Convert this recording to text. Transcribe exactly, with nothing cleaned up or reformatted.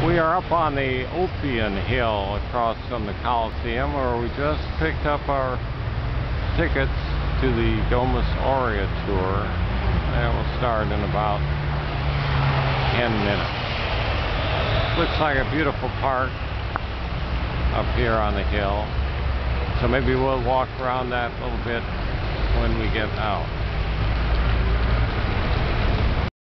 We are up on the Ulpian Hill across from the Coliseum, where we just picked up our tickets to the Domus Aurea tour. And it will start in about ten minutes. Looks like a beautiful park up here on the hill. So maybe we'll walk around that a little bit when we get out.